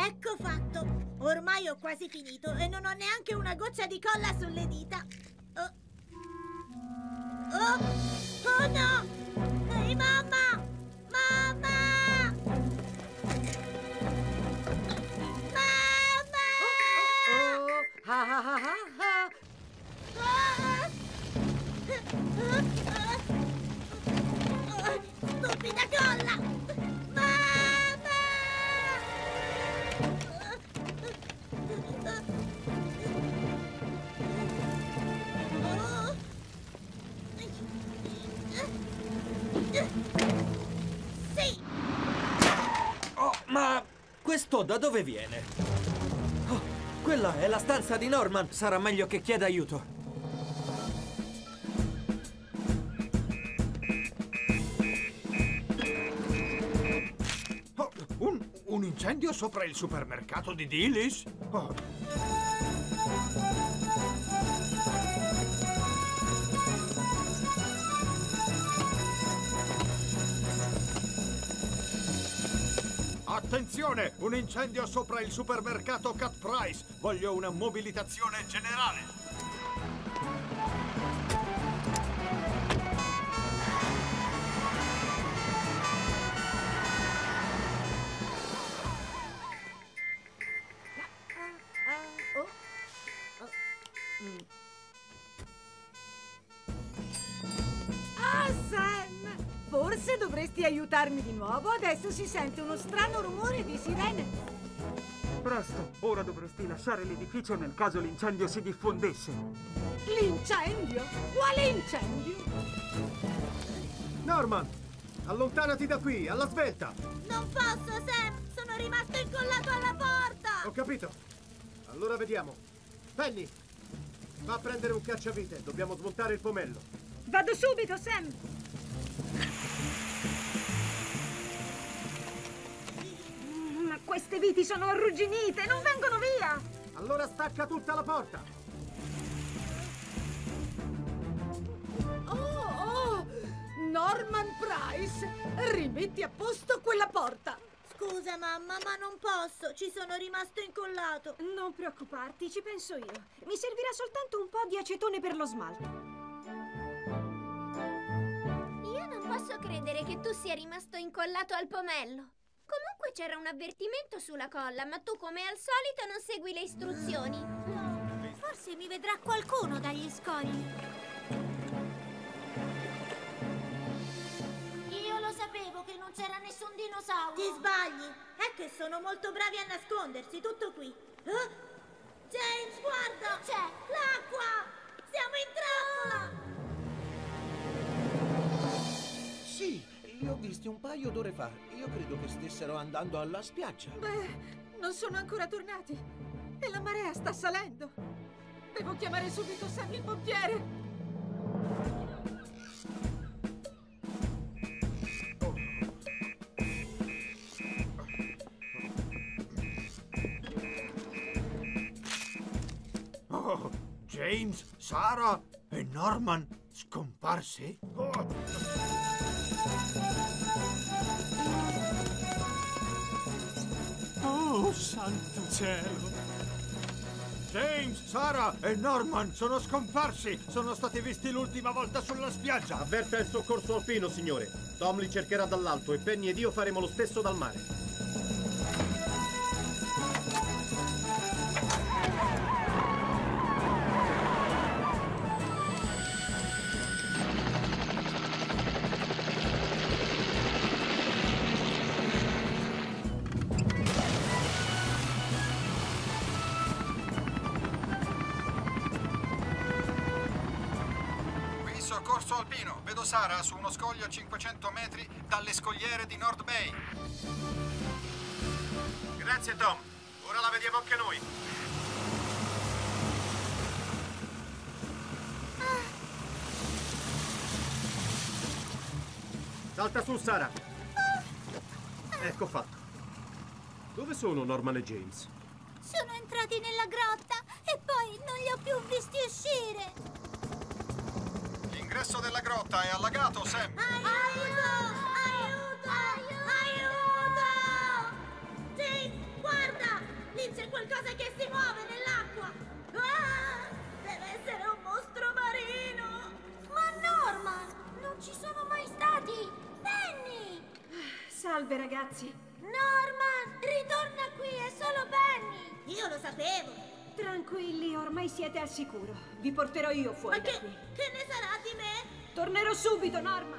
Ecco fatto. Ormai ho quasi finito e non ho neanche una goccia di colla sulle dita. Oh, oh no! Ehi, mamma! Mamma! Mamma! Ah, ah, ah, ah, ah. Stupida colla! Mamma! Sì! Oh, ma questo da dove viene? Oh, quella è la stanza di Norman. Sarà meglio che chieda aiuto. Oh, un incendio sopra il supermercato di Dillis? Oh. Attenzione! Un incendio sopra il supermercato Cat Price! Voglio una mobilitazione generale! Ah, Sam! Forse dovresti aiutarmi di nuovo. Adesso si sente uno strano rumore di sirene. Presto, ora dovresti lasciare l'edificio nel caso l'incendio si diffondesse. L'incendio? Quale incendio? Norman, allontanati da qui, alla svelta! Non posso, Sam! Sono rimasto incollato alla porta! Ho capito. Allora vediamo. Penny, va a prendere un cacciavite. Dobbiamo smontare il pomello. Vado subito, Sam! Ma queste viti sono arrugginite, non vengono via! Allora stacca tutta la porta. Oh! Norman Price! Rimetti a posto quella porta! Scusa, mamma, ma non posso. Ci sono rimasto incollato. Non preoccuparti, ci penso io. Mi servirà soltanto un po' di acetone per lo smalto. Io non posso credere che tu sia rimasto incollato al pomello. Comunque c'era un avvertimento sulla colla, ma tu come al solito non segui le istruzioni. Forse mi vedrà qualcuno dagli scogli. Io lo sapevo che non c'era nessun dinosauro. Ti sbagli. È che sono molto bravi a nascondersi. Tutto qui. James, guarda! C'è L'acqua! Siamo in trappola! Sì, li ho visti un paio d'ore fa. Io credo che stessero andando alla spiaggia. Beh, non sono ancora tornati. E la marea sta salendo. Devo chiamare subito Sam il pompiere. Oh, James, Sarah e Norman scomparsi? Oh. Oh, santo cielo! James, Sarah e Norman sono scomparsi! Sono stati visti l'ultima volta sulla spiaggia! Avverta il soccorso alpino, signore. Tom li cercherà dall'alto e Penny ed io faremo lo stesso dal mare. Soccorso alpino, vedo Sara su uno scoglio a 500 metri dalle scogliere di North Bay. Grazie, Tom. Ora la vediamo anche noi. Salta su, Sara. Ecco fatto. Dove sono Norman e James? Sono entrati nella grotta e poi non li ho più visti uscire. L'ingresso della grotta è allagato, Sam. Aiuto! Aiuto! Aiuto! James, guarda! Salve, ragazzi. Norman, ritorna qui, è solo Penny. Io lo sapevo. Tranquilli, ormai siete al sicuro. Vi porterò io fuori Ma da qui. che ne sarà di me? Tornerò subito, Norman.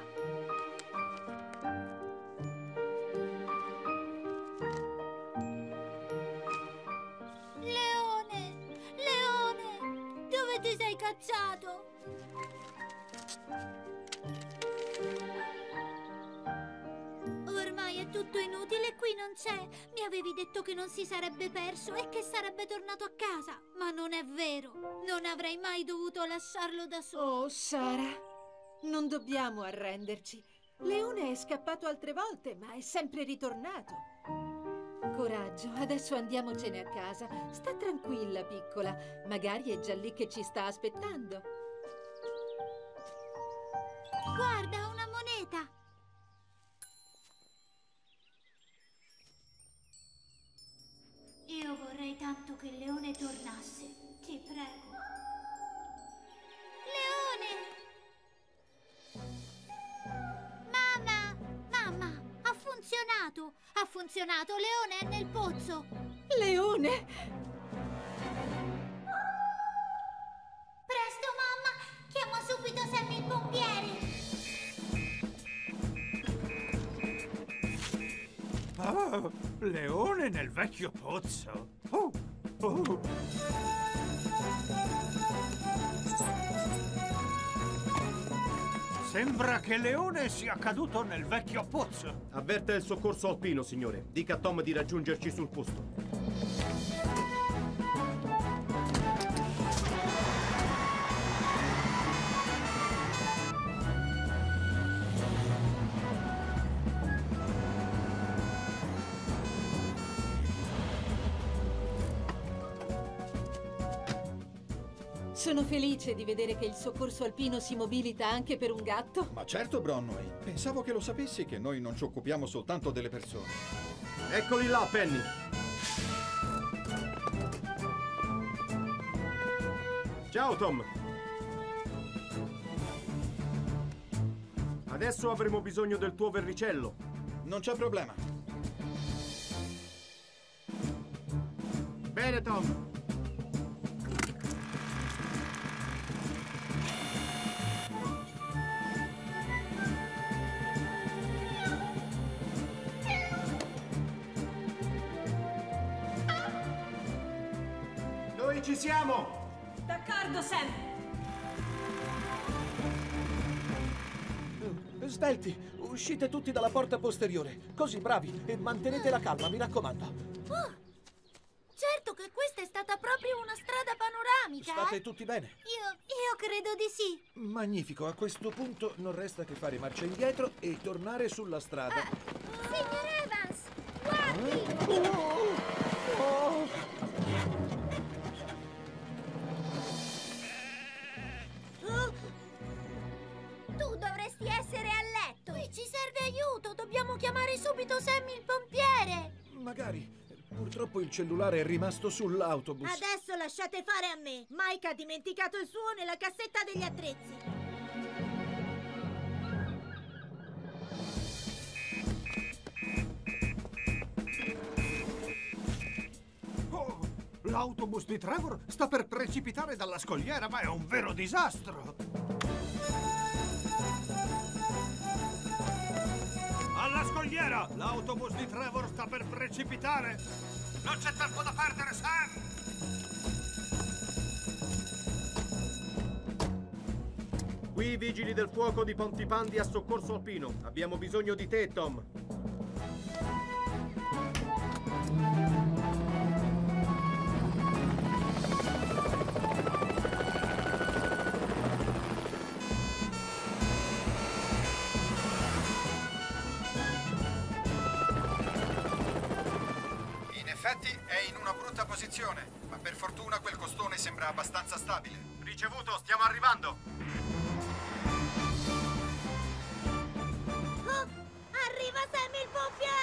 Leone, dove ti sei cacciato? Ormai è tutto inutile, qui non c'è. Mi avevi detto che non si sarebbe perso e che sarebbe tornato a casa. Ma non è vero. Non avrei mai dovuto lasciarlo da solo. Oh, Sara, non dobbiamo arrenderci. Leone è scappato altre volte, ma è sempre ritornato. Coraggio, adesso andiamocene a casa. Sta tranquilla, piccola. Magari è già lì che ci sta aspettando. Guarda, una moneta. Io vorrei tanto che il leone tornasse. Ti prego. Leone! Mamma! Mamma! Ha funzionato! Ha funzionato! Leone è nel pozzo! Leone! Presto, mamma! Chiamo subito Sammy il pompiere! Oh, leone nel vecchio pozzo. Oh, oh. Sembra che Leone sia caduto nel vecchio pozzo. Avverta il soccorso alpino, signore. Dica a Tom di raggiungerci sul posto. Sono felice di vedere che il soccorso alpino si mobilita anche per un gatto. Ma certo, Bronway. Pensavo che lo sapessi che noi non ci occupiamo soltanto delle persone. Eccoli là, Penny. Ciao, Tom. Adesso avremo bisogno del tuo verricello. Non c'è problema. Bene, Tom. Noi ci siamo! D'accordo, Sam. Svelti, uscite tutti dalla porta posteriore. Così, bravi, e mantenete la calma, mi raccomando. Oh, certo che questa è stata proprio una strada panoramica. State tutti bene? Io credo di sì. Magnifico, a questo punto non resta che fare marcia indietro e tornare sulla strada. Signor Evans, guardi! Tu dovresti essere a letto. Qui ci serve aiuto. Dobbiamo chiamare subito Sammy il pompiere. Magari. Purtroppo il cellulare è rimasto sull'autobus. Adesso lasciate fare a me. Mike ha dimenticato il suo nella cassetta degli attrezzi. Oh, l'autobus di Trevor sta per precipitare dalla scogliera, ma è un vero disastro. Alla scogliera! L'autobus di Trevor sta per precipitare! Non c'è tempo da perdere, Sam! Qui i vigili del fuoco di Pontipandi a soccorso alpino. Abbiamo bisogno di te, Tom. È in una brutta posizione, ma per fortuna quel costone sembra abbastanza stabile. Ricevuto, stiamo arrivando. Oh, arriva Sammy il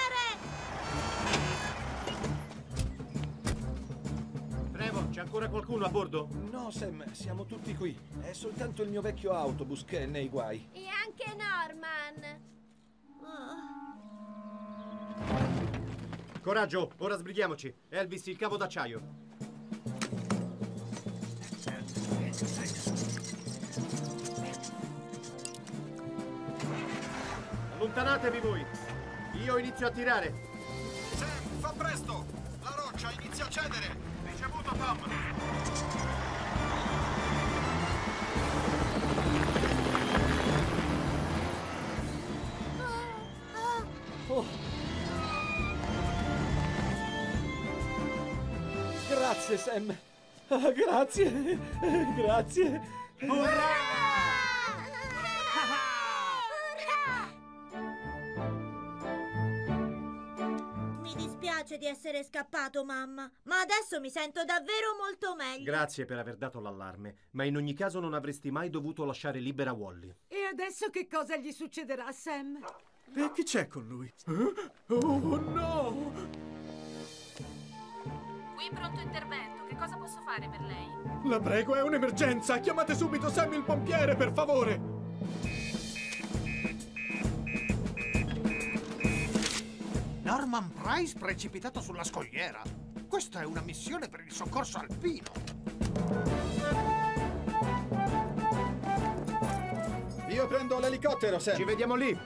pompiere! Trevor, c'è ancora qualcuno a bordo? No, Sam, siamo tutti qui. È soltanto il mio vecchio autobus che è nei guai. E anche Norman. Oh. Oh, arriva Sammy il pompiere! Coraggio, ora sbrighiamoci. Elvis, il cavo d'acciaio. Allontanatevi voi. Io inizio a tirare. Sam, fa presto! La roccia inizia a cedere! Ricevuto, Tom. Oh. Grazie, Sam. Ah, grazie. Grazie. Mi dispiace di essere scappato, mamma, ma adesso mi sento davvero molto meglio. Grazie per aver dato l'allarme, ma in ogni caso non avresti mai dovuto lasciare libera Wally. E adesso che cosa gli succederà, Sam? E chi c'è con lui? Oh no! Qui pronto intervento. Che cosa posso fare per lei? La prego, è un'emergenza! Chiamate subito Sam il pompiere, per favore! Norman Price precipitato sulla scogliera. Questa è una missione per il soccorso alpino. Io prendo l'elicottero, Sam. Ci vediamo lì.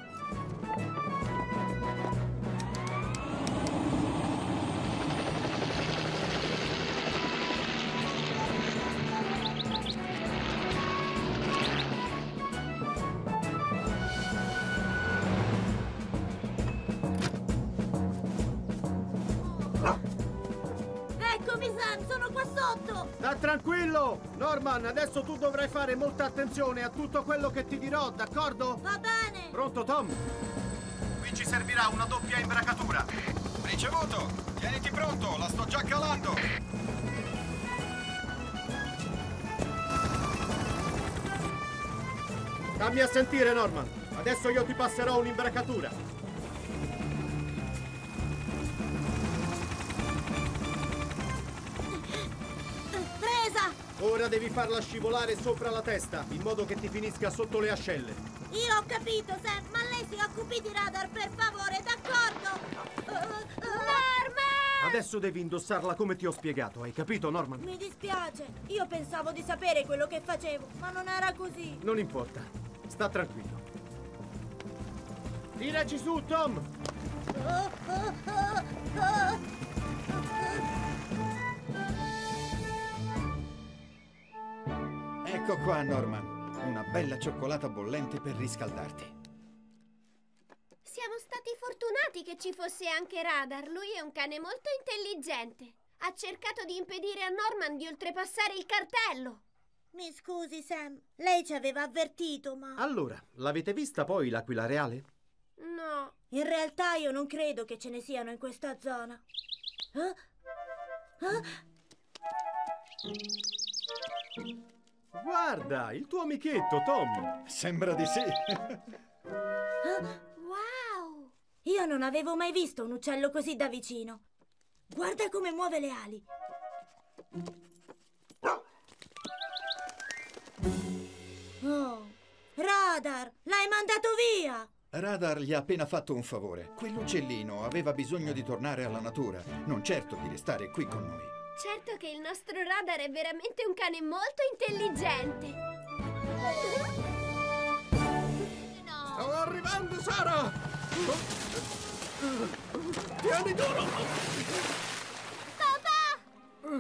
Eccomi, Sam, sono qua sotto. Sta tranquillo! Norman, adesso tu dovrai fare molta attenzione a tutto quello che ti dirò, d'accordo? Va bene. Pronto, Tom? Qui ci servirà una doppia imbracatura. Ricevuto! Tieniti pronto, la sto già calando! Dammi a sentire, Norman. Adesso io ti passerò un'imbracatura. Presa! Ora devi farla scivolare sopra la testa, in modo che ti finisca sotto le ascelle. Io ho capito, Sam, ma lei si occupi di radar, per favore, d'accordo? Norman! Adesso devi indossarla come ti ho spiegato, hai capito, Norman? Mi dispiace, io pensavo di sapere quello che facevo, ma non era così. Non importa, sta tranquillo. Tiraci su, Tom! Ecco qua, Norman. Una bella cioccolata bollente per riscaldarti. Siamo stati fortunati che ci fosse anche Radar. Lui è un cane molto intelligente. Ha cercato di impedire a Norman di oltrepassare il cartello. Mi scusi, Sam, lei ci aveva avvertito, ma... Allora, l'avete vista poi l'aquila reale? No. In realtà io non credo che ce ne siano in questa zona. Guarda, il tuo amichetto, Tom. Sembra di sì. Wow! Io non avevo mai visto un uccello così da vicino. Guarda come muove le ali. Oh, Radar, l'hai mandato via! Radar gli ha appena fatto un favore. Quell'uccellino aveva bisogno di tornare alla natura, non certo di restare qui con noi. Certo che il nostro Radar è veramente un cane molto intelligente. Sto arrivando, Sara! Tieni duro! Papà!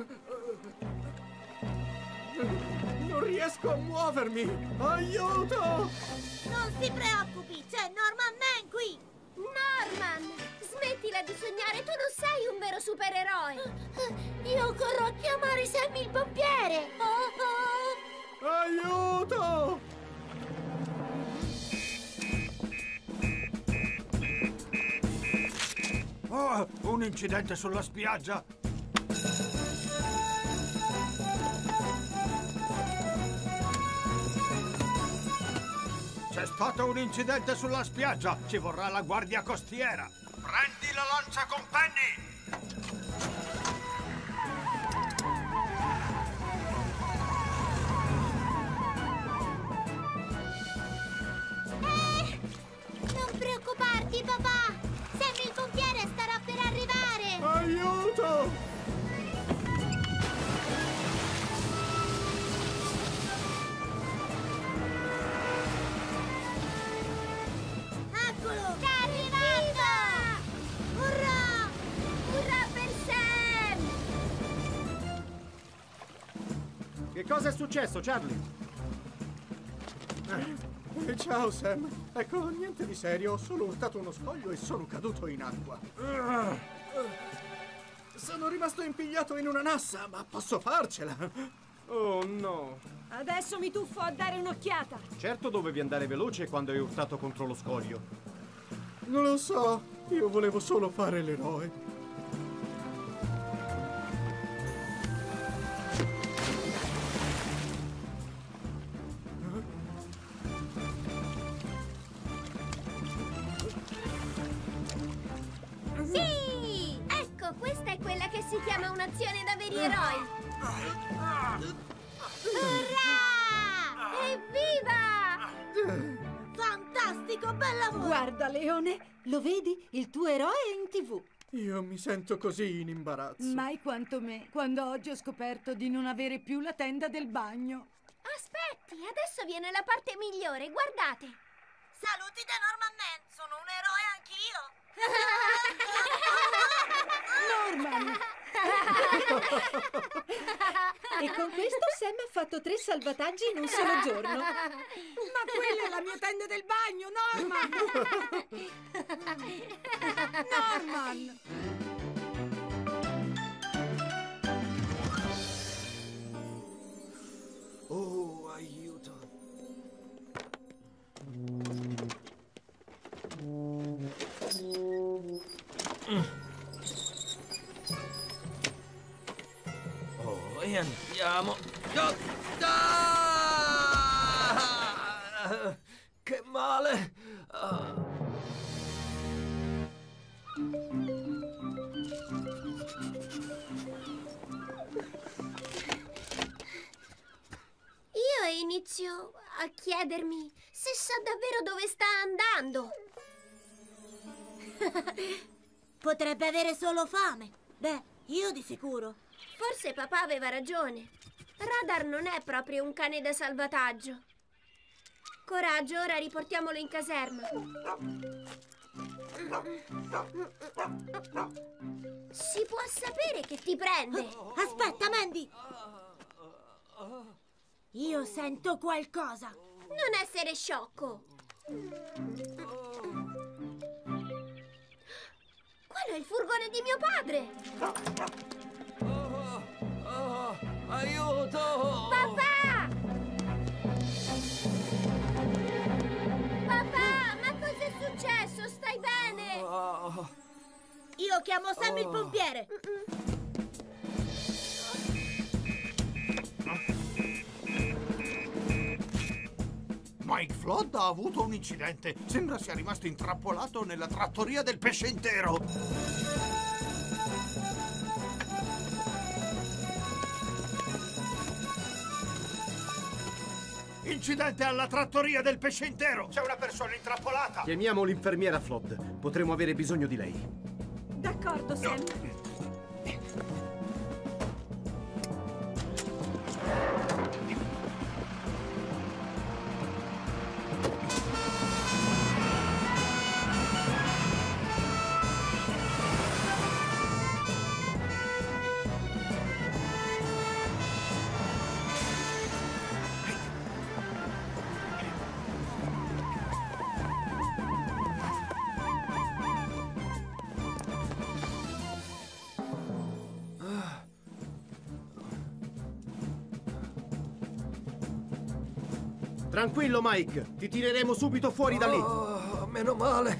Non riesco a muovermi! Aiuto! Non si preoccupi, c'è Norman Man qui! Norman! Smettila di sognare, tu non sei un vero supereroe! Io corro a chiamare Sammy il pompiere! Aiuto! Oh, un incidente sulla spiaggia! C'è stato un incidente sulla spiaggia! Ci vorrà la guardia costiera! Prendi la lancia con Penny! Non preoccuparti, papà! Sammy il pompiere starà per arrivare! cosa è successo, Charlie? Ciao, Sam. Ecco, niente di serio. Ho solo urtato uno scoglio e sono caduto in acqua. Sono rimasto impigliato in una nassa, ma posso farcela. Oh, no. Adesso mi tuffo a dare un'occhiata. Certo dovevi andare veloce quando hai urtato contro lo scoglio. Non lo so. Io volevo solo fare l'eroe. Sì! Ecco, questa è quella che si chiama un'azione da veri eroi. Urrà! Evviva! Fantastico, bel lavoro! Guarda, Leone, lo vedi? Il tuo eroe è in TV. Io mi sento così in imbarazzo. Mai quanto me, quando oggi ho scoperto di non avere più la tenda del bagno. Aspetti, adesso viene la parte migliore, guardate. Saluti da Norman Man, sono un eroe anch'io. Norman! E con questo Sam ha fatto 3 salvataggi in un solo giorno. Ma quella è la mia tenda del bagno, Norman! Norman! Oh, aiuto. Oh, e andiamo. Che male. Io inizio a chiedermi se sa davvero dove sta andando. Potrebbe avere solo fame. Beh, io di sicuro. Forse papà aveva ragione. Radar non è proprio un cane da salvataggio. Coraggio, ora riportiamolo in caserma. Si può sapere che ti prende. Aspetta, Mandy. Io sento qualcosa. Non essere sciocco. Quello è il furgone di mio padre. Aiuto! Papà! Papà, ma cos'è successo? Stai bene? Io chiamo Sam il pompiere. Mike Flood ha avuto un incidente. Sembra sia rimasto intrappolato nella trattoria del pesce intero. Incidente alla trattoria del pesce intero. C'è una persona intrappolata. Chiamiamo l'infermiera Flood. Potremo avere bisogno di lei. D'accordo, Sam. Tranquillo, Mike. Ti tireremo subito fuori da lì. Meno male.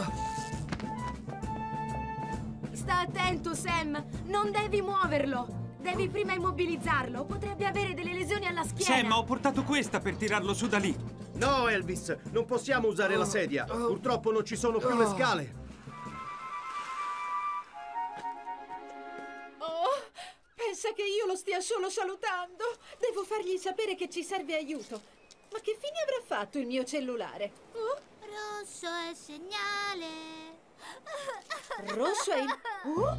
Sta attento, Sam. Non devi muoverlo. Devi prima immobilizzarlo. Potrebbe avere delle lesioni alla schiena. Sam, ho portato questa per tirarlo su da lì. No, Elvis. Non possiamo usare la sedia. Purtroppo non ci sono più le scale. Oh, pensa che io lo stia solo salutando. Devo fargli sapere che ci serve aiuto. Ma che fine avrà fatto il mio cellulare? Oh? Rosso è il segnale. Rosso è il... Oh?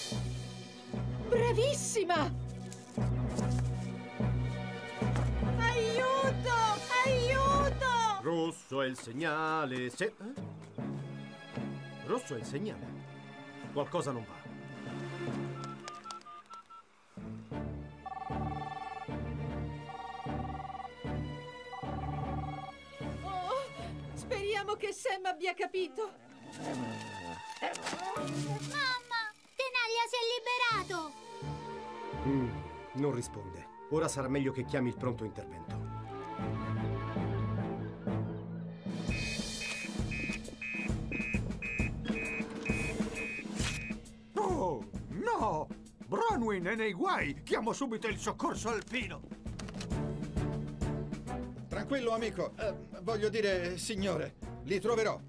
Bravissima! Aiuto! Aiuto! Rosso è il segnale. Rosso è il segnale. Qualcosa non va. che Sam abbia capito. Mamma, Tenaglia si è liberato. Non risponde. Ora sarà meglio che chiami il pronto intervento. Oh, no! Bronwyn è nei guai! Chiamo subito il soccorso alpino! Tranquillo, amico. Voglio dire, signore, li troverò.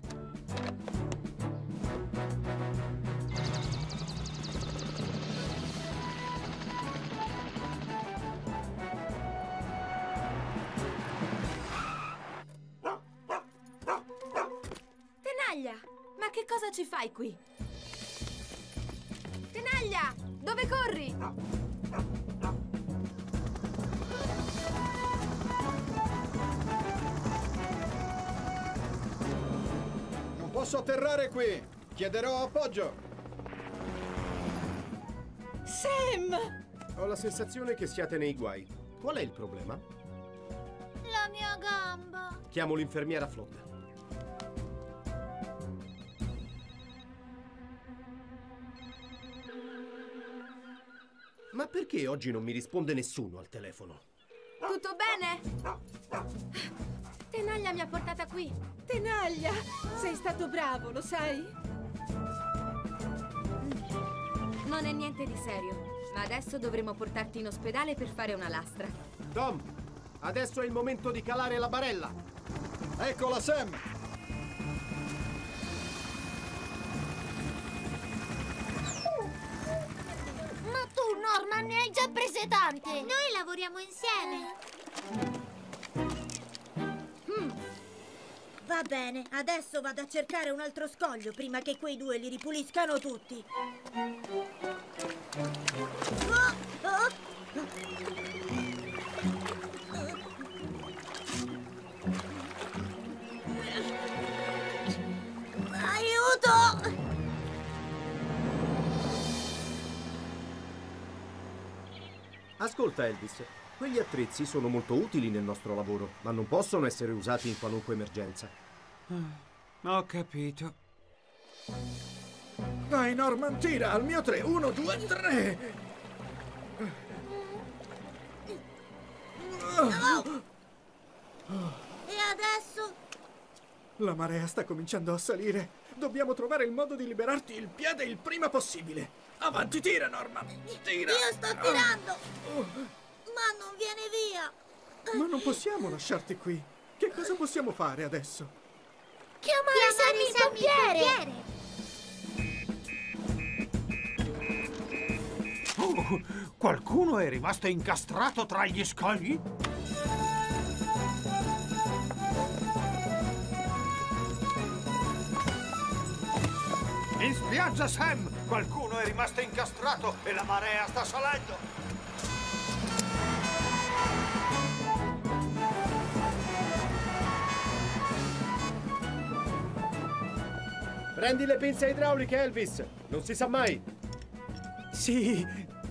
Tenaglia, ma che cosa ci fai qui? Tenaglia, dove corri? Non posso atterrare qui. Chiederò appoggio. Sam! Ho la sensazione che siate nei guai. Qual è il problema? La mia gamba. Chiamo l'infermiera Flotta. Ma perché oggi non mi risponde nessuno al telefono? Tutto bene? Tenaglia mi ha portata qui. Tenaglia, sei stato bravo, lo sai? Non è niente di serio, ma adesso dovremo portarti in ospedale per fare una lastra. Tom, adesso è il momento di calare la barella. Eccola, Sam! Ma tu, Norman, ne hai già prese tante. Noi lavoriamo insieme. Va bene, adesso vado a cercare un altro scoglio prima che quei due li ripuliscano tutti. Aiuto! Ascolta, Elvis. Quegli attrezzi sono molto utili nel nostro lavoro, ma non possono essere usati in qualunque emergenza. Ho capito. Dai, Norman, tira al mio 3. 1, 2, 3. E adesso? La marea sta cominciando a salire. Dobbiamo trovare il modo di liberarti il piede il prima possibile. Avanti, tira, Norman. Tira. Io sto tirando. Ma non viene via. Ma non possiamo lasciarti qui. Che cosa possiamo fare adesso? Chiamare Sammy il pompiere. Oh, qualcuno è rimasto incastrato tra gli scogli? In spiaggia, Sam! Qualcuno è rimasto incastrato e la marea sta salendo! Prendi le pinze idrauliche, Elvis! Non si sa mai! Sì!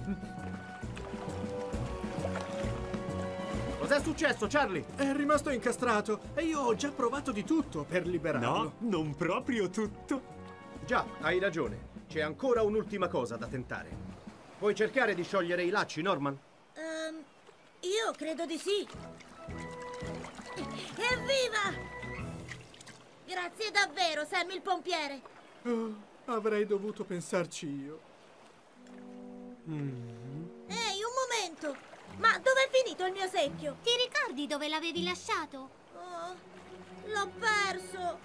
Cos'è successo, Charlie? È rimasto incastrato e io ho già provato di tutto per liberarlo. No, non proprio tutto. Già, hai ragione. C'è ancora un'ultima cosa da tentare. Puoi cercare di sciogliere i lacci, Norman? Io credo di sì. Evviva! Grazie davvero, Sam il pompiere. Oh, avrei dovuto pensarci io. Ehi, un momento! Ma dov'è finito il mio secchio? Ti ricordi dove l'avevi lasciato? Oh, l'ho perso.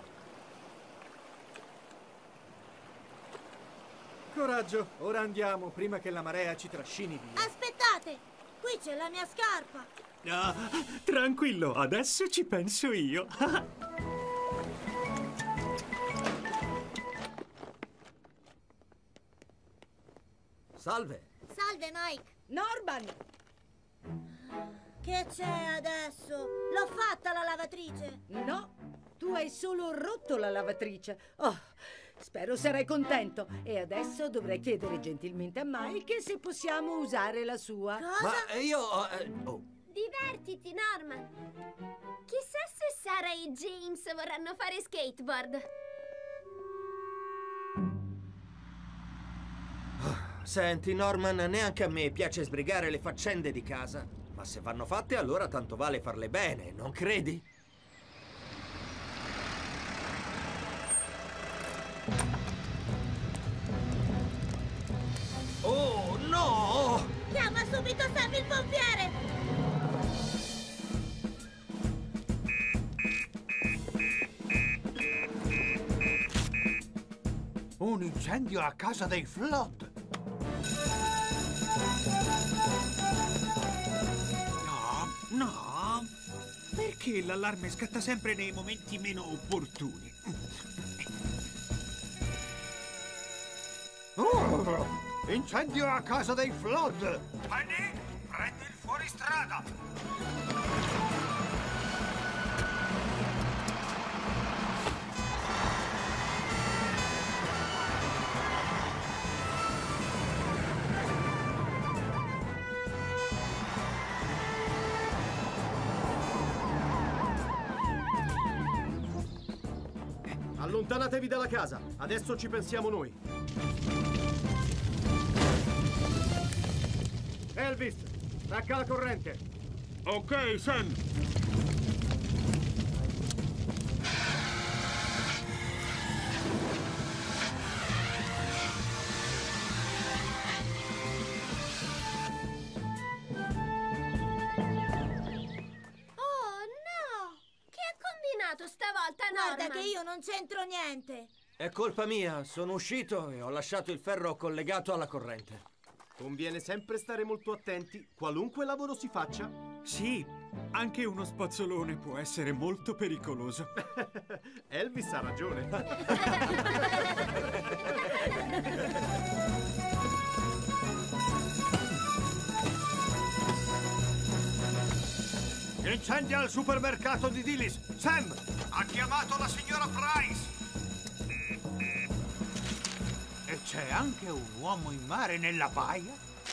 Coraggio, ora andiamo prima che la marea ci trascini via. Aspettate! Qui c'è la mia scarpa. Ah, tranquillo, adesso ci penso io. Salve. Salve, Mike. Norman! Che c'è adesso? L'ho fatta la lavatrice. No, tu hai solo rotto la lavatrice. Oh, spero sarai contento. E adesso dovrei chiedere gentilmente a Mike se possiamo usare la sua. Cosa? Ma io... oh. Divertiti, Norman. Chissà se Sara e James vorranno fare skateboard. Senti, Norman, neanche a me piace sbrigare le faccende di casa. Ma se vanno fatte, allora tanto vale farle bene, non credi? Oh, no! Chiama subito Sam il pompiere! Un incendio a casa dei Flood! No! Perché l'allarme scatta sempre nei momenti meno opportuni? Oh, incendio a casa dei Flood! Penny, prendi il fuoristrada! Allontanatevi dalla casa. Adesso ci pensiamo noi. Elvis, stacca la corrente. Ok, Sam. Stavolta, Norman. Guarda che io non c'entro niente. È colpa mia, sono uscito e ho lasciato il ferro collegato alla corrente. Conviene sempre stare molto attenti, qualunque lavoro si faccia. Sì, anche uno spazzolone può essere molto pericoloso. Elvis ha ragione. Incendio al supermercato di Dillis! Sam, ha chiamato la signora Price! E c'è anche un uomo in mare nella baia?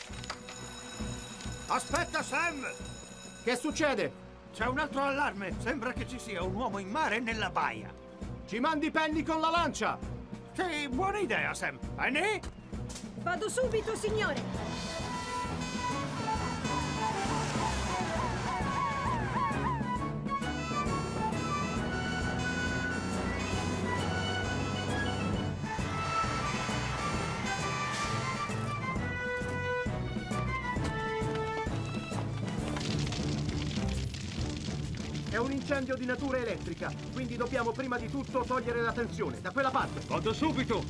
Aspetta, Sam! Che succede? C'è un altro allarme! Sembra che ci sia un uomo in mare nella baia! Ci mandi Penny con la lancia! Sì, buona idea, Sam! Penny? Vado subito, signore! È un incendio di natura elettrica, quindi dobbiamo prima di tutto togliere la tensione. Da quella parte. Vado subito!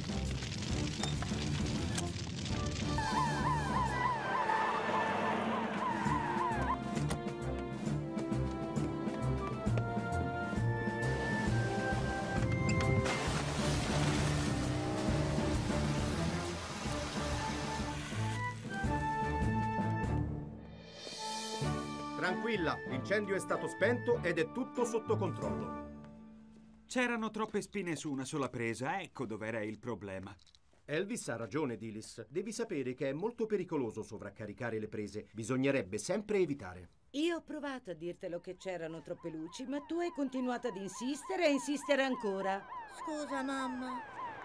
Tranquilla, l'incendio è stato spento ed è tutto sotto controllo. C'erano troppe spine su una sola presa, ecco dov'era il problema. Elvis ha ragione, Dillis. Devi sapere che è molto pericoloso sovraccaricare le prese. Bisognerebbe sempre evitare. Io ho provato a dirtelo che c'erano troppe luci, ma tu hai continuato ad insistere e insistere ancora. Scusa, mamma.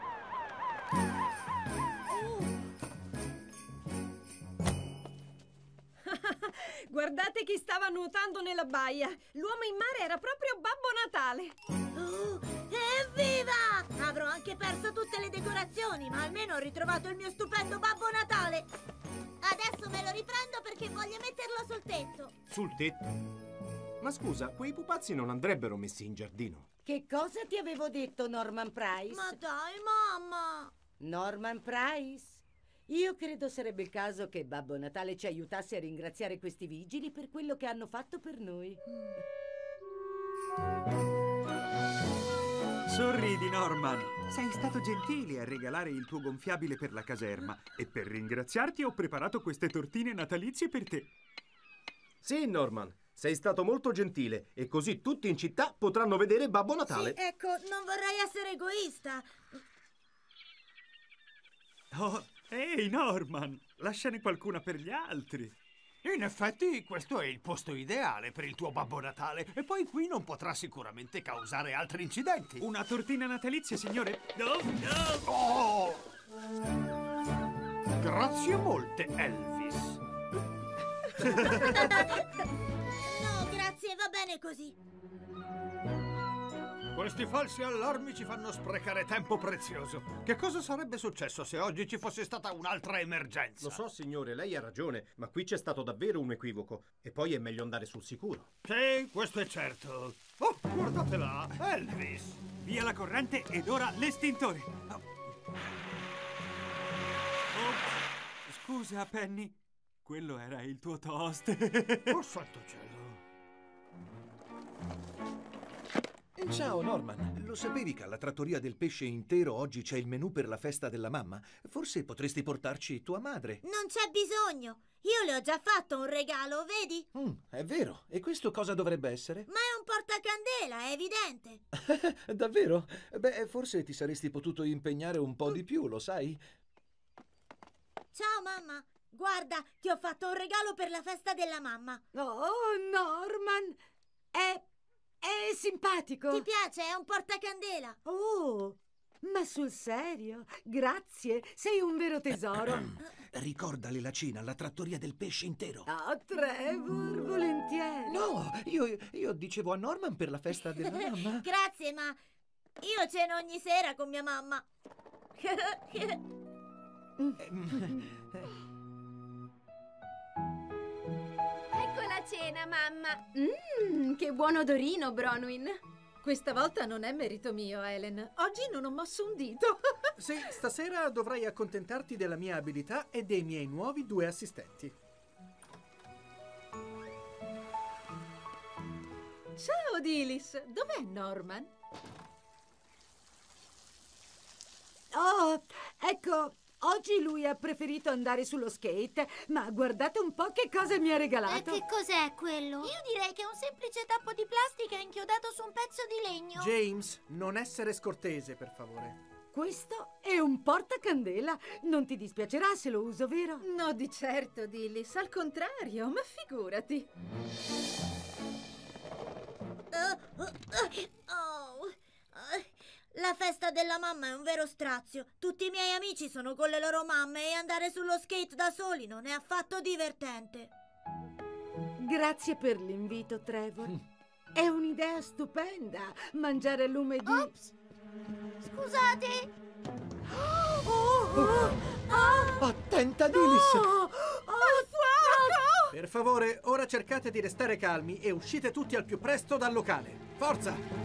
Guardate chi stava nuotando nella baia. L'uomo in mare era proprio Babbo Natale. Evviva! Avrò anche perso tutte le decorazioni, ma almeno ho ritrovato il mio stupendo Babbo Natale. Adesso me lo riprendo perché voglio metterlo sul tetto. Sul tetto? Ma scusa, quei pupazzi non andrebbero messi in giardino. Che cosa ti avevo detto, Norman Price? Ma dai, mamma! Norman Price? Io credo sarebbe il caso che Babbo Natale ci aiutasse a ringraziare questi vigili per quello che hanno fatto per noi. Sorridi, Norman. Sei stato gentile a regalare il tuo gonfiabile per la caserma e per ringraziarti ho preparato queste tortine natalizie per te. Sì, Norman, sei stato molto gentile e così tutti in città potranno vedere Babbo Natale. Sì, ecco, non vorrei essere egoista. Oh, ehi, Norman, lasciane qualcuna per gli altri. In effetti, questo è il posto ideale per il tuo Babbo Natale. E poi qui non potrà sicuramente causare altri incidenti. Una tortina natalizia, signore? Oh! Grazie molte, Elvis. No, grazie, va bene così. Questi falsi allarmi ci fanno sprecare tempo prezioso. Che cosa sarebbe successo se oggi ci fosse stata un'altra emergenza? Lo so, signore, lei ha ragione, ma qui c'è stato davvero un equivoco. E poi è meglio andare sul sicuro. Sì, questo è certo. Oh, guardate là, Elvis! Via la corrente ed ora l'estintore. Oh. Scusa, Penny. Quello era il tuo toast. Oh, santo cielo. Ciao Norman, lo sapevi che alla trattoria del pesce intero oggi c'è il menù per la festa della mamma? Forse potresti portarci tua madre. Non c'è bisogno. Io le ho già fatto un regalo, vedi? È vero. E questo cosa dovrebbe essere? Ma è un portacandela, è evidente. Davvero? Beh, forse ti saresti potuto impegnare un po' di più, lo sai? Ciao mamma. Guarda, ti ho fatto un regalo per la festa della mamma. Oh, Norman! È simpatico. Ti piace? È un portacandela. Oh, ma sul serio? Grazie, sei un vero tesoro. Ricordali la cena alla trattoria del pesce intero. Oh, Trevor, volentieri. No, io dicevo a Norman per la festa della mamma. Grazie, ma io ceno ogni sera con mia mamma. Ecco la cena, mamma. Che buon odorino, Bronwyn. Questa volta non è merito mio, Helen. Oggi non ho mosso un dito. Sì, stasera dovrai accontentarti della mia abilità e dei miei nuovi 2 assistenti. Ciao, Dilys. Dov'è Norman? Oh, ecco, oggi lui ha preferito andare sullo skate, ma guardate un po' che cosa mi ha regalato. E che cos'è quello? Io direi che è un semplice tappo di plastica inchiodato su un pezzo di legno. James, non essere scortese, per favore. Questo è un portacandela. Non ti dispiacerà se lo uso, vero? No, di certo, Dilys. Al contrario, ma figurati. La festa della mamma è un vero strazio. Tutti i miei amici sono con le loro mamme e andare sullo skate da soli non è affatto divertente. Grazie per l'invito, Trevor. È un'idea stupenda, mangiare a lume di... Ops! Scusate! Attenta, Dilys! Per favore, ora cercate di restare calmi e uscite tutti al più presto dal locale. Forza!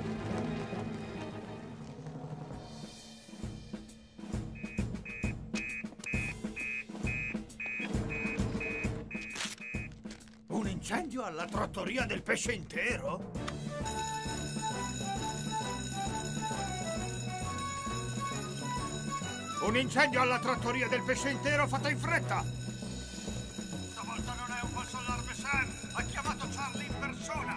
Un incendio alla trattoria del pesce intero? Un incendio alla trattoria del pesce intero, fatta in fretta! Stavolta non è un falso allarme, Sam! Ha chiamato Charlie in persona!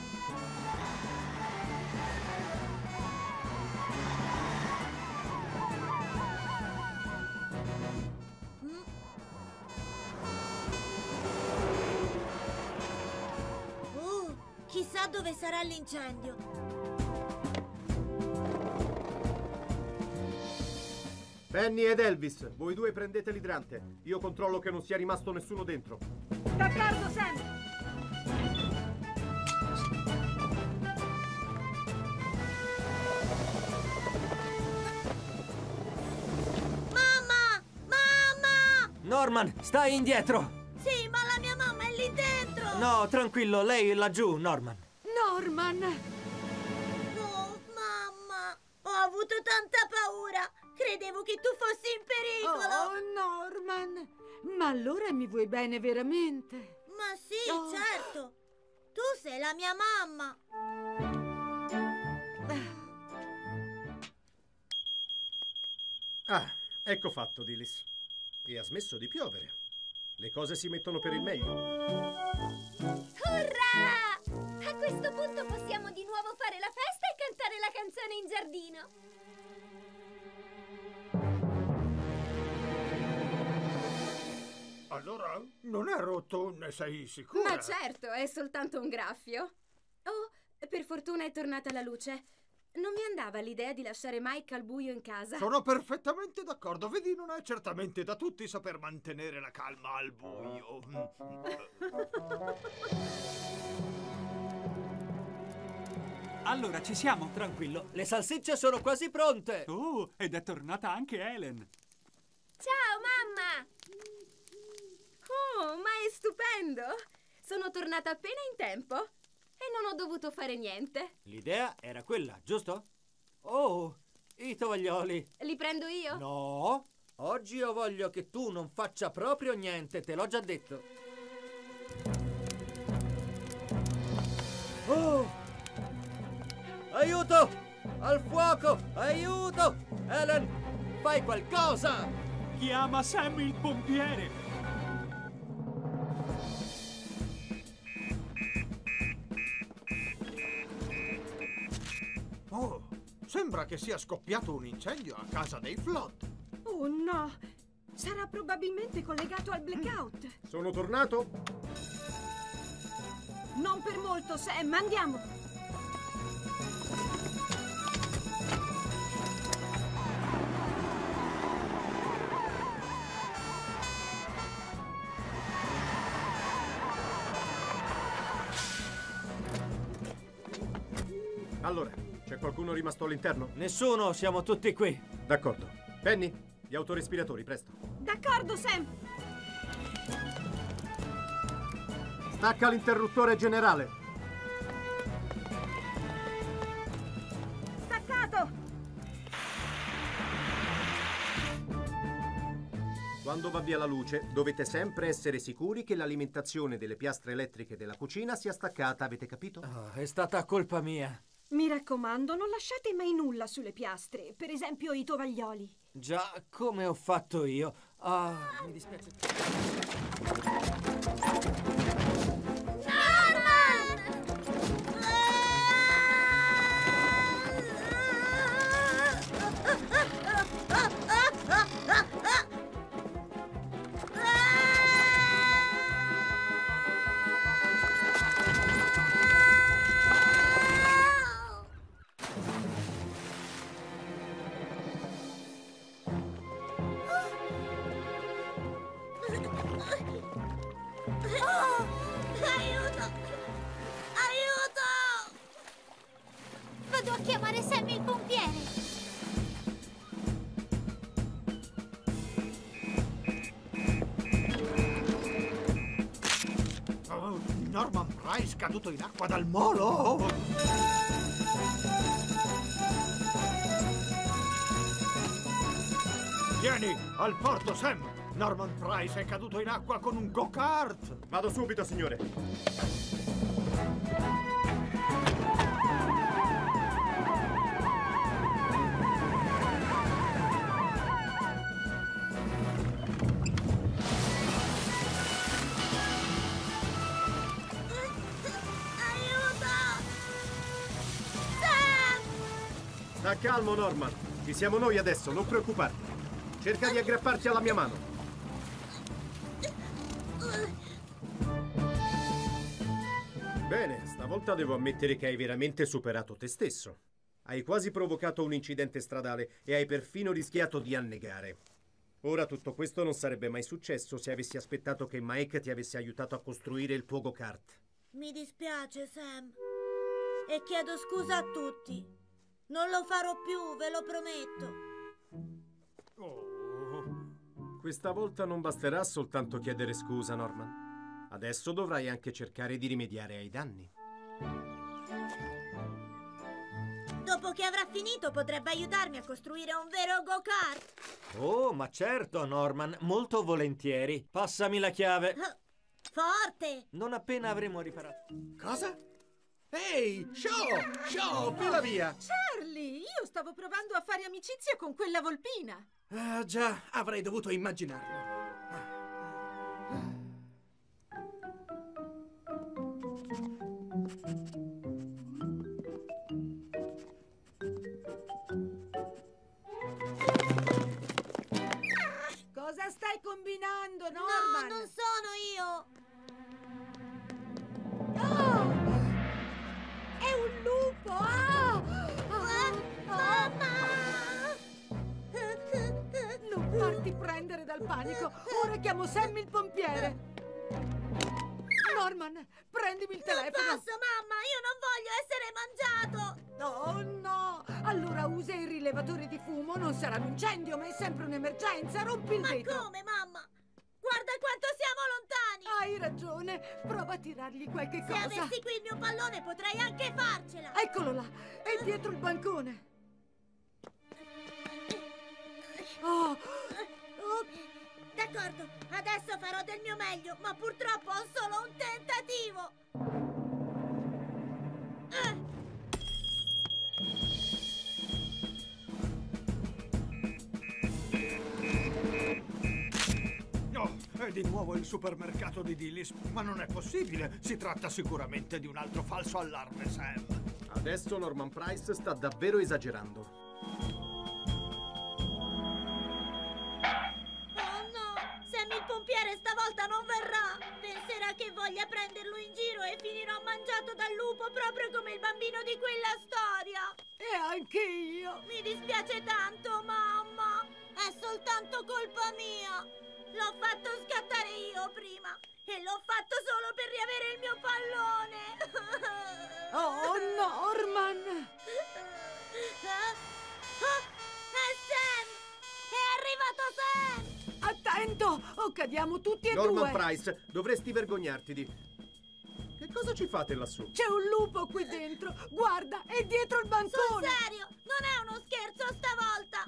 Chissà dove sarà l'incendio. Penny ed Elvis, voi 2 prendete l'idrante. Io controllo che non sia rimasto nessuno dentro. D'accordo, Sam. Mamma! Mamma! Norman, stai indietro! Sì, ma la mia mamma è lì dentro! No, tranquillo, lei è laggiù, Norman. Norman! Oh, mamma! Ho avuto tanta paura! Credevo che tu fossi in pericolo! Oh, Norman! Ma allora mi vuoi bene veramente? Ma sì, certo! Tu sei la mia mamma! Ah, ecco fatto, Dilys. E ha smesso di piovere. Le cose si mettono per il meglio. Urrà! A questo punto possiamo di nuovo fare la festa e cantare la canzone in giardino. Allora, non è rotto, ne sei sicura? Ma certo, è soltanto un graffio. Oh, per fortuna è tornata la luce. Non mi andava l'idea di lasciare Mike al buio in casa. Sono perfettamente d'accordo. Vedi, non è certamente da tutti saper mantenere la calma al buio. Allora, ci siamo? Tranquillo, le salsicce sono quasi pronte. Oh, ed è tornata anche Helen. Ciao, mamma! Oh, ma è stupendo! Sono tornata appena in tempo e non ho dovuto fare niente. L'idea era quella, giusto? Oh, i tovaglioli. Li prendo io? No, oggi io voglio che tu non faccia proprio niente, te l'ho già detto. Oh! Aiuto! Al fuoco! Aiuto! Helen, fai qualcosa! Chiama Sam il pompiere! Oh, sembra che sia scoppiato un incendio a casa dei Flood. Oh no! Sarà probabilmente collegato al blackout. Sono tornato? Non per molto, Sam, andiamo! Allora, c'è qualcuno rimasto all'interno? Nessuno, siamo tutti qui. D'accordo. Penny, gli autorespiratori, presto. D'accordo, Sam! Stacca l'interruttore generale. Staccato! Quando va via la luce, dovete sempre essere sicuri che l'alimentazione delle piastre elettriche della cucina sia staccata, avete capito? Oh, è stata colpa mia. Mi raccomando, non lasciate mai nulla sulle piastre, per esempio i tovaglioli. Già, come ho fatto io. Ah, mi dispiace. Aiuto! Aiuto! Vado a chiamare Sam il pompiere. Oh, Norman Price caduto in acqua dal molo! Tieni, al porto, Sam! Norman Price è caduto in acqua con un go-kart! Vado subito, signore. Sta calmo, Norman. Ci siamo noi adesso, non preoccuparti. Cerca di aggrapparti alla mia mano. Bene, stavolta devo ammettere che hai veramente superato te stesso. Hai quasi provocato un incidente stradale e hai perfino rischiato di annegare. Ora tutto questo non sarebbe mai successo se avessi aspettato che Mike ti avesse aiutato a costruire il tuo go-kart. Mi dispiace, Sam. E chiedo scusa a tutti. Non lo farò più, ve lo prometto. Questa volta non basterà soltanto chiedere scusa, Norman. Adesso dovrai anche cercare di rimediare ai danni. Dopo che avrà finito potrebbe aiutarmi a costruire un vero go-kart. Oh, ma certo, Norman, molto volentieri. Passami la chiave. Forte! Non appena avremo riparato. Cosa? Ehi, Show, fila via! Charlie, io stavo provando a fare amicizia con quella volpina. Ah, già, avrei dovuto immaginarlo. Cosa stai combinando, Norman? No, non so farti prendere dal panico. Ora chiamo Sam il pompiere. Norman, prendimi il telefono. Non posso, mamma, io non voglio essere mangiato. Oh no! Allora usa il rilevatore di fumo, non sarà un incendio, ma è sempre un'emergenza. Rompi il vetro. Ma come, mamma? Guarda quanto siamo lontani! Hai ragione, prova a tirargli qualche Se cosa. avessi qui il mio pallone potrei anche farcela! Eccolo là, è dietro il bancone. Oh. D'accordo, adesso farò del mio meglio, ma purtroppo ho solo un tentativo! Oh, è di nuovo il supermercato di Dillis, ma non è possibile. Si tratta sicuramente di un altro falso allarme, Sam. Adesso Norman Price sta davvero esagerando. Il pompiere stavolta non verrà! Penserà che voglia prenderlo in giro e finirò mangiato dal lupo proprio come il bambino di quella storia! E anche io! Mi dispiace tanto, mamma! È soltanto colpa mia! L'ho fatto scattare io prima! E l'ho fatto solo per riavere il mio pallone! Oh, Norman! È Sam! È arrivato Sam! Attento! O cadiamo tutti e Norman due! Price, dovresti vergognarti di... Che cosa ci fate lassù? C'è un lupo qui dentro! Guarda, è dietro il bancone! Sul serio! Non è uno scherzo stavolta!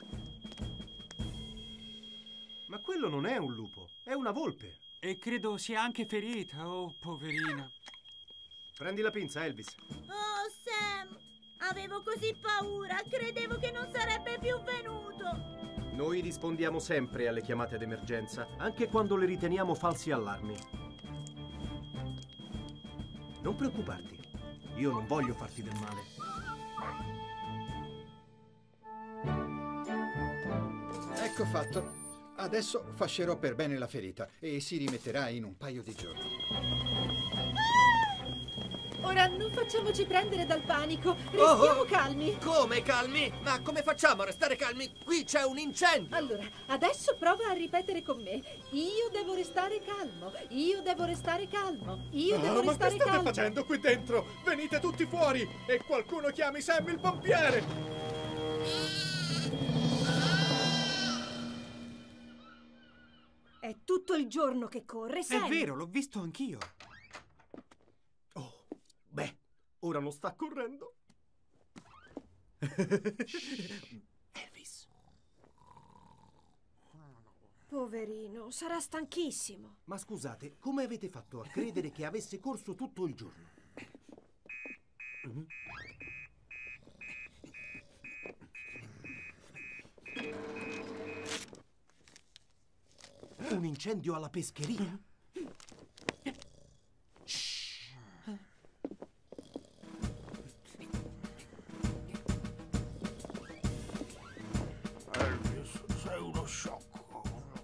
Ma quello non è un lupo, è una volpe. E credo sia anche ferita, oh poverina. Prendi la pinza, Elvis. Oh, Sam! Avevo così paura, credevo che non sarebbe più venuto! Noi rispondiamo sempre alle chiamate d'emergenza, anche quando le riteniamo falsi allarmi. Non preoccuparti, io non voglio farti del male. Ecco fatto. Adesso fascerò per bene la ferita e si rimetterà in un paio di giorni. Ora non facciamoci prendere dal panico. Restiamo calmi. Come calmi? Ma come facciamo a restare calmi? Qui c'è un incendio! Allora, adesso prova a ripetere con me. Io devo restare calmo. Io devo restare calmo. Io devo ma restare che state calmo. facendo qui dentro? Venite tutti fuori e qualcuno chiami Sam il pompiere! È tutto il giorno che corre, Sam. È vero, l'ho visto anch'io. Beh, ora non sta correndo. Elvis. Poverino, sarà stanchissimo. Ma scusate, come avete fatto a credere che avesse corso tutto il giorno? Un incendio alla pescheria? Elvis, sei uno sciocco.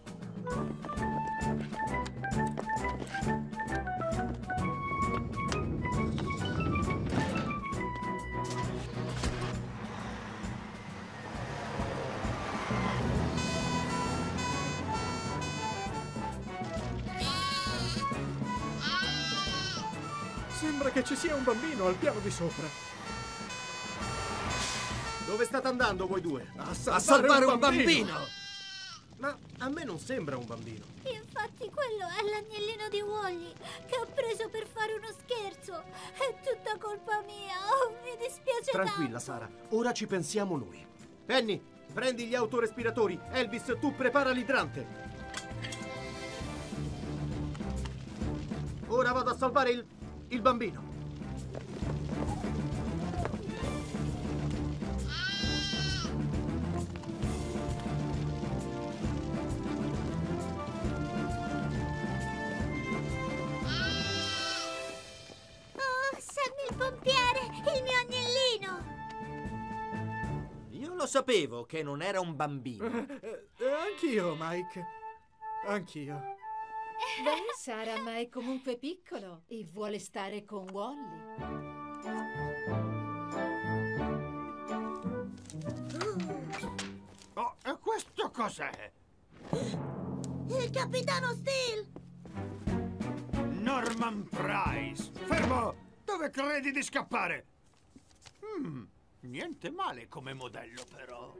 Sembra che ci sia un bambino al piano di sopra. Dove state andando voi due? A salvare un bambino! Ma a me non sembra un bambino. Infatti quello è l'agnellino di Wally che ho preso per fare uno scherzo. È tutta colpa mia. Oh, mi dispiace Tranquilla, tanto. Sara. Ora ci pensiamo noi. Penny, prendi gli autorespiratori. Elvis, tu prepara l'idrante. Ora vado a salvare il bambino. Oh, Sam il pompiere, il mio agnellino. Io lo sapevo che non era un bambino. Anch'io, Mike. Anch'io. Beh, Sara, ma è comunque piccolo e vuole stare con Wally. Oh, e questo cos'è? Il capitano Steele! Norman Price! Fermo! Dove credi di scappare? Niente male come modello, però.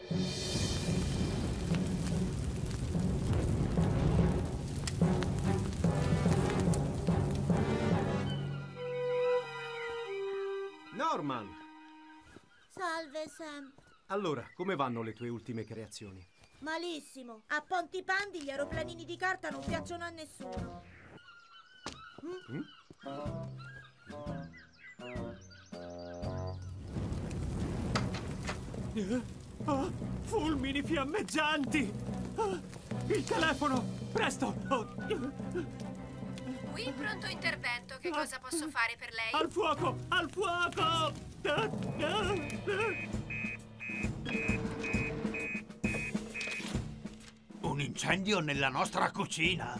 Norman! Salve, Sam. Allora, come vanno le tue ultime creazioni? Malissimo. A Pontipandi gli aeroplanini di carta non piacciono a nessuno. Fulmini fiammeggianti! Il telefono! Presto! Qui pronto intervento. Che cosa posso fare per lei? Al fuoco! Al fuoco! Un incendio nella nostra cucina!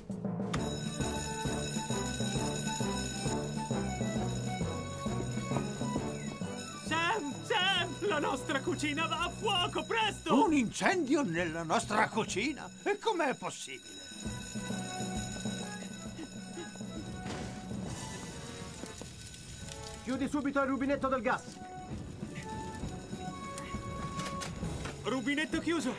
Sam! La nostra cucina va a fuoco! Presto! Un incendio nella nostra cucina? E com'è possibile? Chiudi subito il rubinetto del gas! Rubinetto chiuso!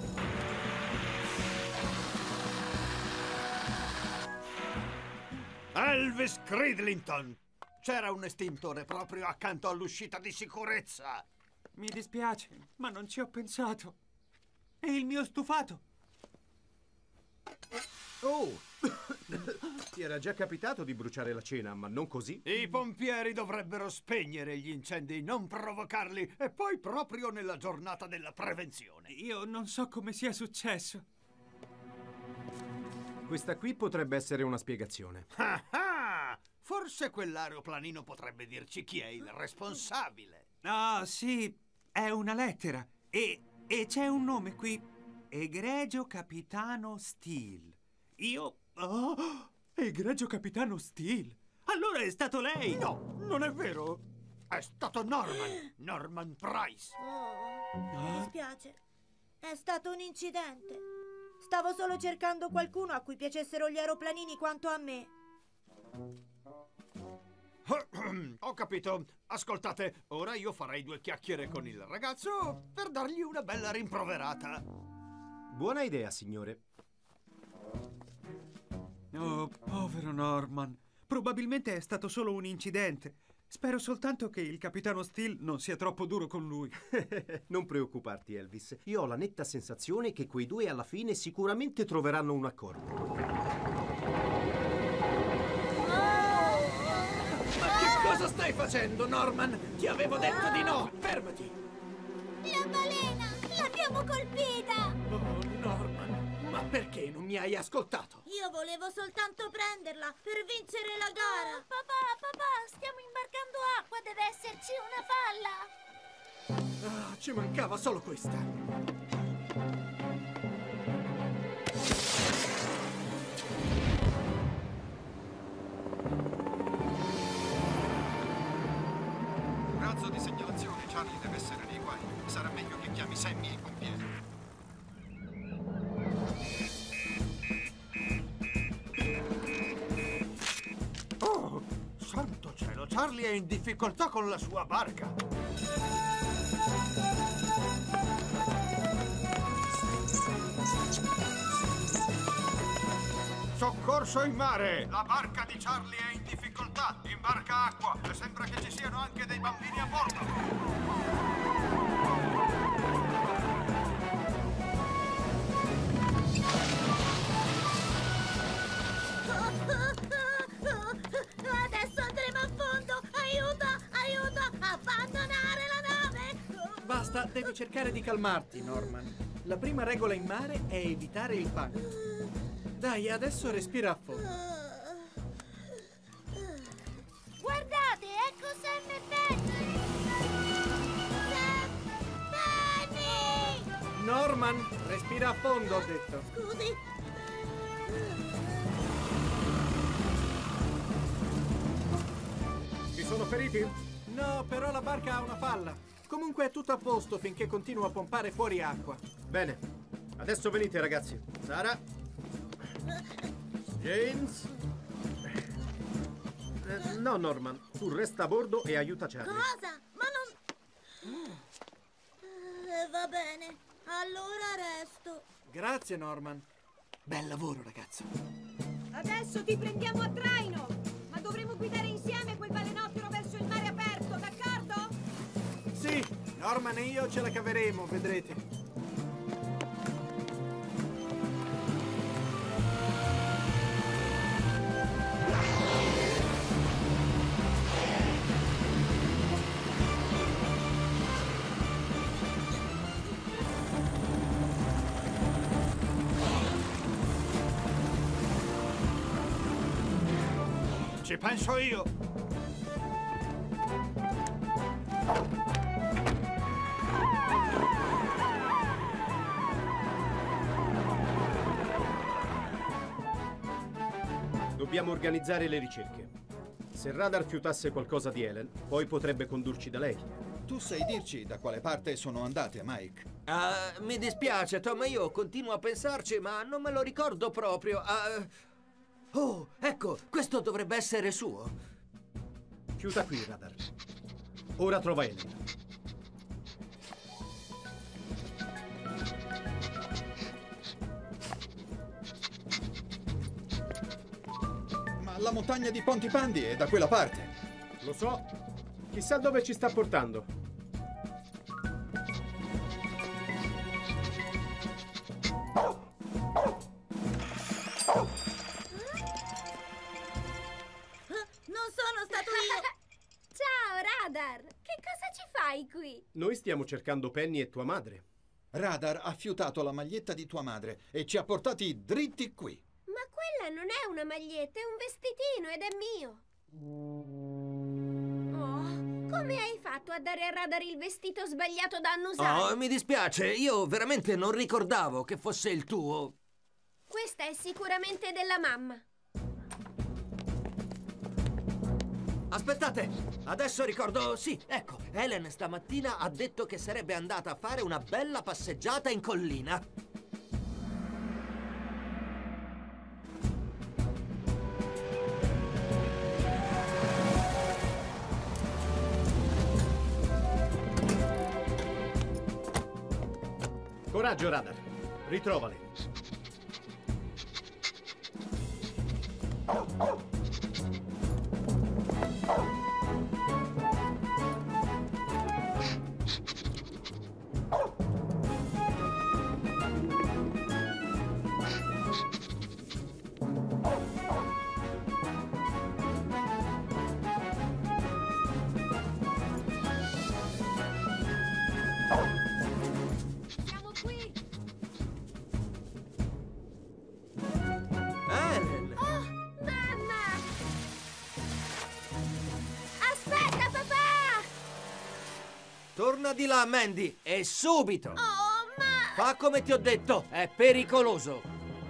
Elvis Cridlington! C'era un estintore proprio accanto all'uscita di sicurezza! Mi dispiace, ma non ci ho pensato. E il mio stufato? Oh! Ti era già capitato di bruciare la cena, ma non così? I pompieri dovrebbero spegnere gli incendi, non provocarli, e poi proprio nella giornata della prevenzione. Io non so come sia successo. Questa qui potrebbe essere una spiegazione. Ah! Forse quell'aeroplanino potrebbe dirci chi è il responsabile. Ah, sì, è una lettera. E c'è un nome qui. Egregio Capitano Steele. Io... Oh, egregio Capitano Steele. Allora è stato lei! No, non è vero. È stato Norman Price. Mi dispiace. È stato un incidente. Stavo solo cercando qualcuno a cui piacessero gli aeroplanini quanto a me. Ho capito. Ascoltate, ora io farei 2 chiacchiere con il ragazzo per dargli una bella rimproverata. Buona idea, signore. Oh, povero Norman. Probabilmente è stato solo un incidente. Spero soltanto che il capitano Steele non sia troppo duro con lui. Non preoccuparti, Elvis. Io ho la netta sensazione che quei due alla fine sicuramente troveranno un accordo. Ma che cosa stai facendo, Norman? Ti avevo detto di no! Fermati! La balena! L'abbiamo colpita! Oh, Norman, ma perché non mi hai ascoltato? Io volevo soltanto prenderla per vincere la gara. Papà, stiamo imbarcando acqua, deve esserci una falla. Ah, ci mancava solo questa. Razzo di segnalazione, Charlie deve essere nei guai. Sarà meglio che chiami Sammy e i pompieri. Oh, santo cielo, Charlie è in difficoltà con la sua barca. Soccorso in mare! La barca di Charlie è in difficoltà. Imbarca acqua e sembra che ci siano anche dei bambini a bordo. Adesso andremo a fondo! Aiuto! Abbandonare la nave! Basta, devi cercare di calmarti, Norman. La prima regola in mare è evitare il panico. Dai, adesso respira a fondo. Guardate, ecco Sam e Benny! Benny! Norman, respira a fondo, ho detto. Scusi. Ci sono feriti? No, però la barca ha una falla. Comunque è tutto a posto finché continuo a pompare fuori acqua. Bene. Adesso venite, ragazzi. Sara. James. No, Norman. Tu resta a bordo e aiuta Charlie. Cosa? Ma non... va bene. Allora resto. Grazie, Norman. Bel lavoro, ragazzo. Adesso ti prendiamo a traino, ma dovremo guidare insieme quel balenottero verso il mare aperto, d'accordo? Sì, Norman e io ce la caveremo, vedrete. Ci penso io. Dobbiamo organizzare le ricerche. Se il radar fiutasse qualcosa di Helen, poi potrebbe condurci da lei. Tu sai dirci da quale parte sono andate, Mike? Mi dispiace, Tom, io continuo a pensarci, ma non me lo ricordo proprio. Oh, ecco, questo dovrebbe essere suo. Fiuta qui il radar. Ora trova Helen. Ma la montagna di Pontipandi è da quella parte. Lo so. Chissà dove ci sta portando. Non sono stato io! Ciao, Radar! Che cosa ci fai qui? Noi stiamo cercando Penny e tua madre. Radar ha fiutato la maglietta di tua madre e ci ha portati dritti qui. Ma quella non è una maglietta, è un vestitino ed è mio. Oh, come hai fatto a dare a Radar il vestito sbagliato da annusare? Oh, mi dispiace, io veramente non ricordavo che fosse il tuo. Questa è sicuramente della mamma. Aspettate, adesso ricordo, sì, ecco, Helen stamattina ha detto che sarebbe andata a fare una bella passeggiata in collina. Coraggio, Radar. Ritrovale. Siamo qui! Helen! Oh, mamma! Aspetta, papà! Torna di là, Mandy, e subito! Oh, ma... Fa come ti ho detto, è pericoloso!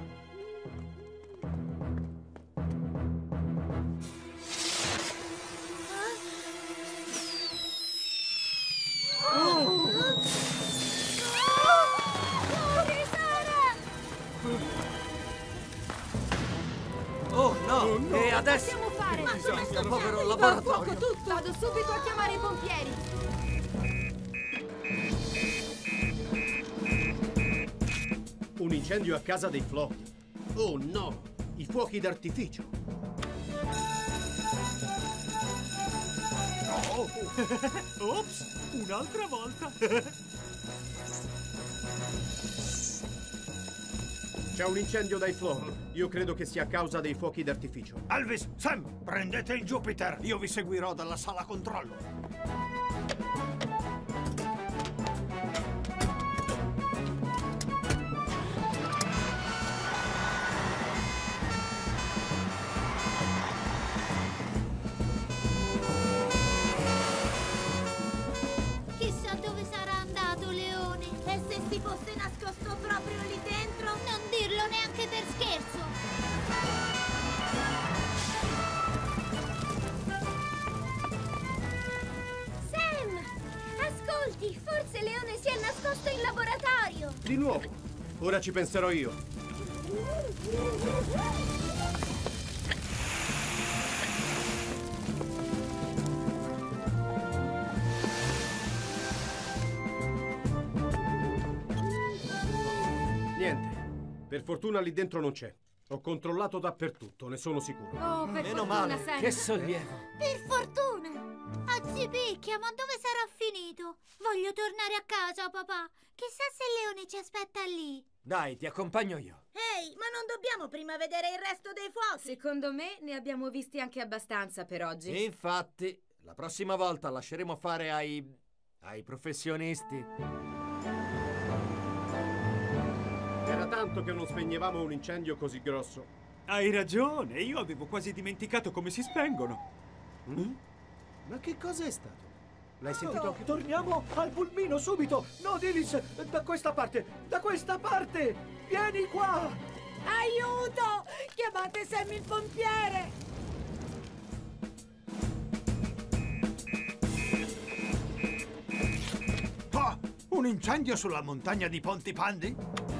Oh no! E adesso? Possiamo fare? Ma Questo povero fa laboratorio! fuoco tutto! Vado subito a chiamare i pompieri! Un incendio a casa dei Floyd. Oh no! I fuochi d'artificio. Oh. Ops, un'altra volta. C'è un incendio dai Floyd. Io credo che sia a causa dei fuochi d'artificio. Elvis, Sam, prendete il Jupiter. Io vi seguirò dalla sala controllo. Chissà dove sarà andato Leone. E se si fosse nascosto proprio lì dentro? Non dirlo neanche per scherzo. Ora ci penserò io. Niente. Per fortuna lì dentro non c'è. Ho controllato dappertutto, ne sono sicuro. Oh, per Meno fortuna, male, Sam. che sollievo. Per fortuna! Anzi, picchia, ma dove sarà finito? Voglio tornare a casa, papà. Chissà se il leone ci aspetta lì. Dai, ti accompagno io. Ehi, ma non dobbiamo prima vedere il resto dei fuochi? Secondo me ne abbiamo visti anche abbastanza per oggi. E infatti, la prossima volta lasceremo fare ai professionisti. Era tanto che non spegnevamo un incendio così grosso. Hai ragione, io avevo quasi dimenticato come si spengono. Ma che cosa è stato? L'hai sentito anche tu? Torniamo al pulmino subito! No, Dilis, da questa parte! Da questa parte! Vieni qua! Aiuto! Chiamate Sam il pompiere! Oh, un incendio sulla montagna di Pontipandi?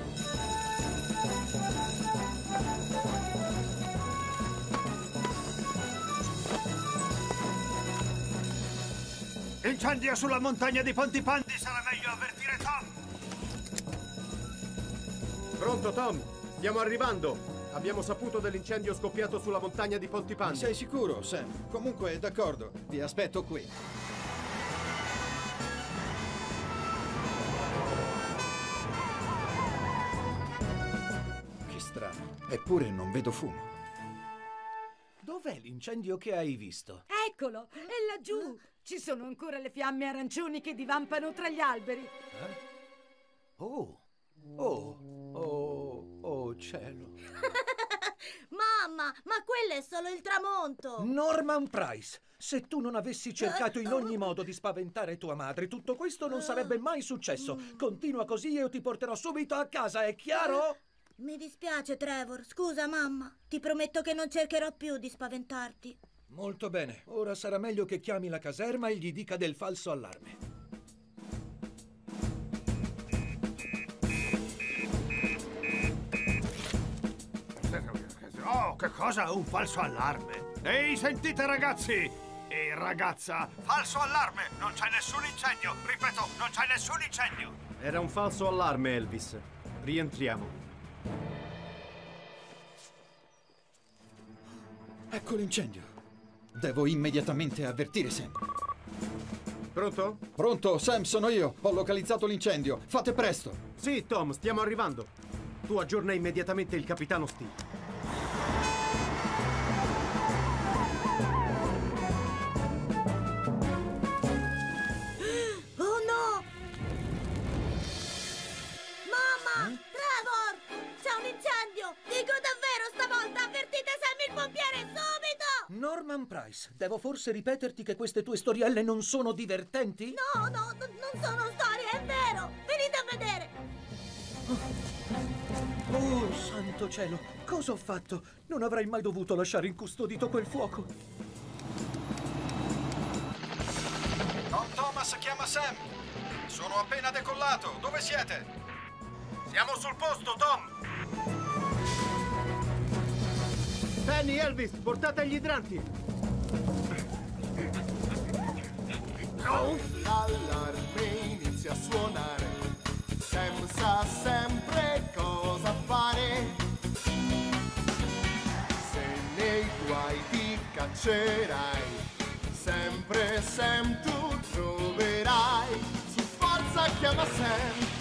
Incendio sulla montagna di Pontipandi, sarà meglio avvertire Tom. Pronto, Tom? Stiamo arrivando. Abbiamo saputo dell'incendio scoppiato sulla montagna di Pontipandi. Sei sicuro, Sam? Comunque, d'accordo. Vi aspetto qui. Che strano. Eppure non vedo fumo. Dov'è l'incendio che hai visto? Eccolo! È laggiù! Ci sono ancora le fiamme arancioni che divampano tra gli alberi. Oh, cielo. Mamma, ma quello è solo il tramonto! Norman Price, se tu non avessi cercato in ogni modo di spaventare tua madre, tutto questo non sarebbe mai successo. Continua così e io ti porterò subito a casa, è chiaro? Mi dispiace, Trevor. Scusa, mamma. Ti prometto che non cercherò più di spaventarti. Molto bene, ora sarà meglio che chiami la caserma e gli dica del falso allarme. Oh, che cosa? Un falso allarme? Ehi, sentite ragazzi! E ragazza, falso allarme! Non c'è nessun incendio! Ripeto, non c'è nessun incendio! Era un falso allarme, Elvis. Rientriamo. Ecco l'incendio. Devo immediatamente avvertire Sam. Pronto? Pronto, Sam, sono io. Ho localizzato l'incendio. Fate presto. Sì, Tom, stiamo arrivando. Tu aggiorna immediatamente il capitano Steve. Oh no! Mamma! Trevor! C'è un incendio! Dico davvero stavolta! Avvertite Sam il pompiere subito! Norman Price, devo forse ripeterti che queste tue storielle non sono divertenti? No, non sono storie, è vero! Venite a vedere! Oh, santo cielo, cosa ho fatto? Non avrei mai dovuto lasciare incustodito quel fuoco. Tom Thomas chiama Sam. Sono appena decollato. Dove siete? Siamo sul posto, Tom! Penny, Elvis, portate gli idranti! L'allarme inizia a suonare. Sam sa sempre cosa fare. Se nei guai ti caccerai, sempre Sam tu troverai. Su forza chiama Sam.